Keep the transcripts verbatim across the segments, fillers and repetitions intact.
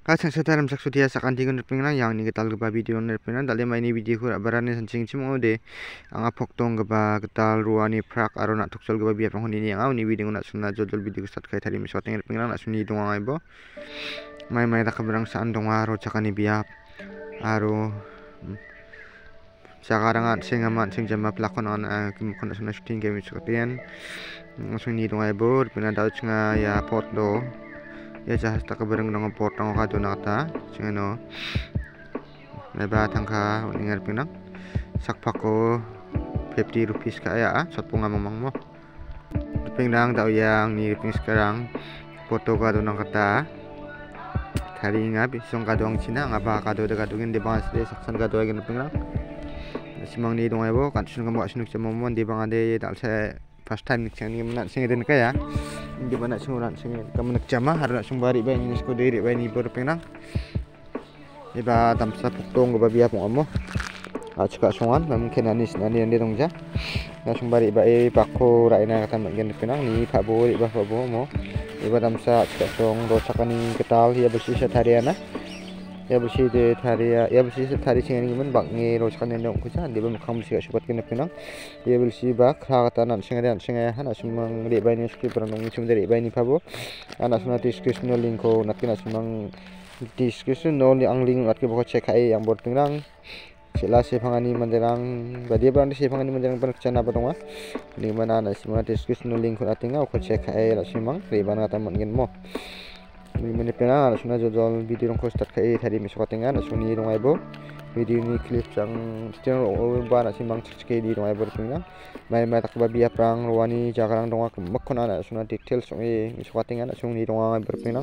Kacang setaram saksu dia sakan tingun pinglang yang ni ketal geba video ner pinglang dalam ini video ku barani sancing cimo de anga poktong geba ketal ruani prak aro nak tuksol geba biar penghuni ni yang ni video nak sunna jodol video start kai tadi misoteng ner pinglang nak suni dong ai bo mai mai tak berang saan dong aro cakani biap aro sekarang at sing amat sing jama pelakon an kemukon sunna shooting game misoten suni dong ai bo pina daud nga ya pot do ya jahas tak bareng dengan potong kado nata cengeno leba tangka ningal pinang sakpako fifty rupees kaya sot punga mamang mo pingdang tau yang ni ping sekarang foto kado nang kata hari nga bisong kado ang cina ngapa kado de kado ngin di bang asde saksan kado agin pingdang simang ni dong ebo kan sun kamo asinuk camomon di bang ade dal se first time nik cang ni menat sing den kaya di mana sunguran sing kamenek jama harna sumbari bayi ni sko diri bayi ni berpenang iba tamsa puktong geba biap ngomo acuka songan mungkin anis nani ande dongja na sumbari bayi pakko raina kata magen penang ni pabo iba pabo mo iba tamsa acuka song dosakani ketal ya bersih setariana ya bersih de taria ya bersih setari sing ni men bakni rosakan ndong kuja di bam kham bersih subat kena penang ya bersih bak kata nan sing ada sing ya hana sumang de bayi ni skip ranong ni sum de bayi ni pabo ana suna description link ko natkina sumang description no li ang link natke boko check ai yang bor penang sila se phangani manderang badi brand se phangani manderang pan chana badonga ni mana na sima description link ko natinga ko check ai la simang riban kata mangin mo ni mene pena suna jodol video rong ko start kai thari misokatenga na suni rong aibo video ni clip sang channel o ba na simang chike di rong aibo pinga mai mai tak ba bia prang rwani jakarang donga makkona na suna details ong e misokatenga na suni rong aibo pinang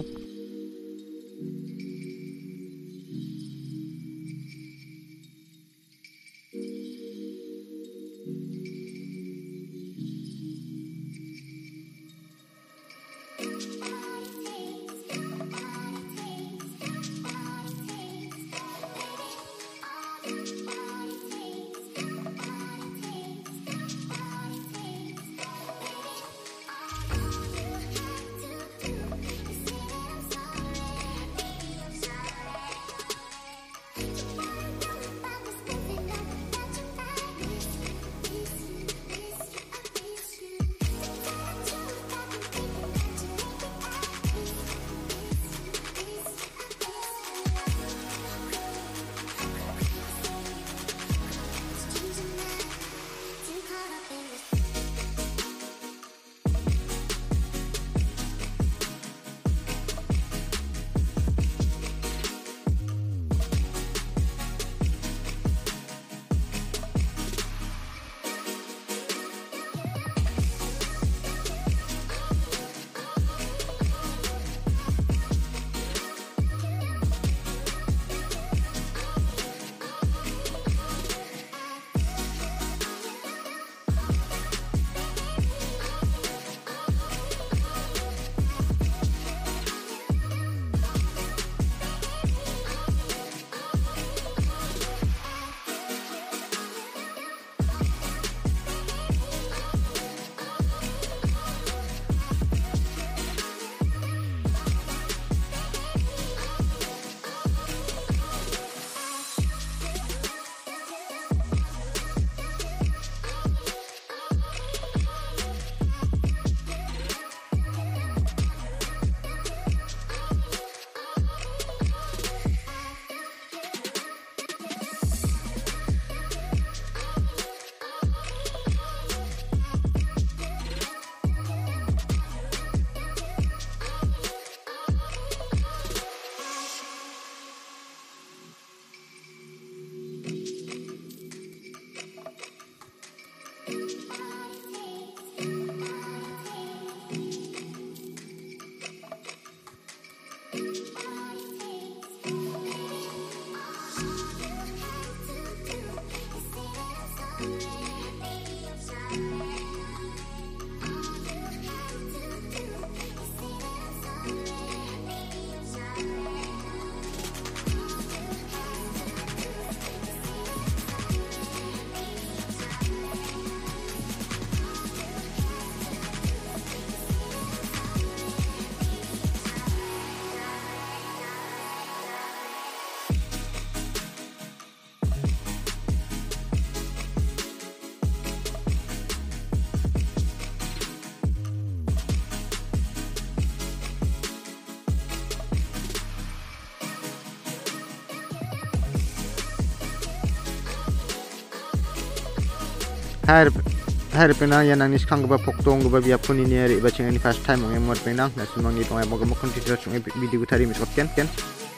Hai hai penang yang nangis kang geba poktong geba biap pun ini hari baca ini first time mengen mor penang na semang ni tong mo gemuk konti terus video tadi misot ken ken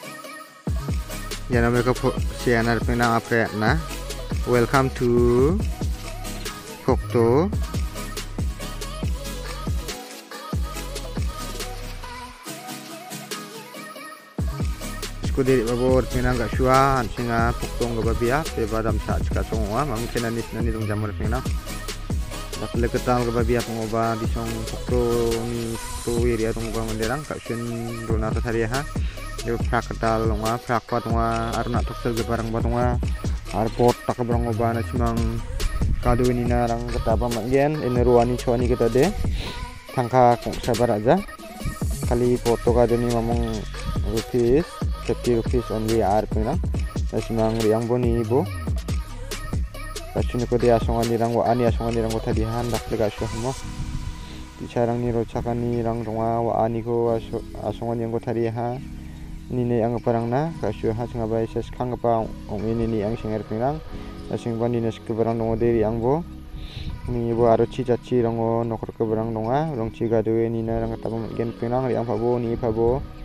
ya nama ko sianar penang apa na welcome to Pokto dari babor penang gak syuan singa Poktong geba biap be badam sa cika songwa mang kenanis nani dong jamur penang dak leketal geba biap ngoba di song Pokto ni to area tong gua menderang kak syun dona ta hari ha yo prak ketal longa prak pat longa arna toksel ge barang batonga airport tak berang ngoba na simang kado ini narang ketapa magen ini ruani chwani kita de tangka kong sabar aja kali foto kado ni mamong rupees fifty rupees only ar penang nasimang riang boni ibu kasih ko dia songan nirang wa ani songan nirang ko tadi han dak lega syah mo bicarang ni rocakan ni rang ronga wa ani ko asongan yang ko tadi ha ni ne ang parang na kasih ha singa bai ses khang pa ong ini ni ang singer penang nasing ban ni nes ke barang dong deri ang bo ni bo aro chi chachi rang nokor ke barang donga rong chi ga dewe ni na rang ta gen penang ri ang pa bo ni pa bo